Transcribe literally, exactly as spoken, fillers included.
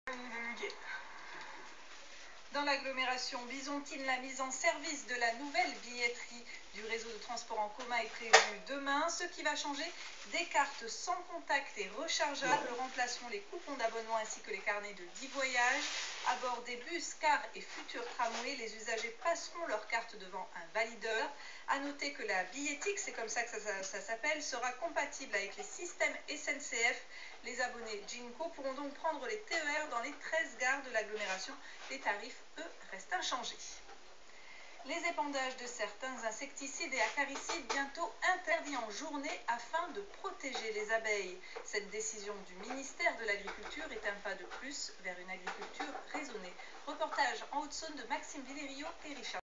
Dans l'agglomération bisontine, la mise en service de la nouvelle billetterie du réseau de transport en commun est prévue demain. Ce qui va changer, des cartes sans contact et rechargeables remplaceront les coupons d'abonnement ainsi que les carnets de dix voyages. À bord des bus, cars et futurs tramways, les usagers passeront leur carte devant un valideur. A noter que la billettique, c'est comme ça que ça, ça, ça s'appelle, sera compatible avec les systèmes S N C F. Les abonnés Ginko pourront donc prendre les T E R dans les treize gares de l'agglomération. Les tarifs, eux, restent inchangés. Les épandages de certains insecticides et acaricides bientôt interdits en journée afin de protéger les abeilles. Cette décision du ministère de l'Agriculture est un pas de plus vers une agriculture raisonnée. Reportage en Haute-Saône de Maxime Villerio et Richard.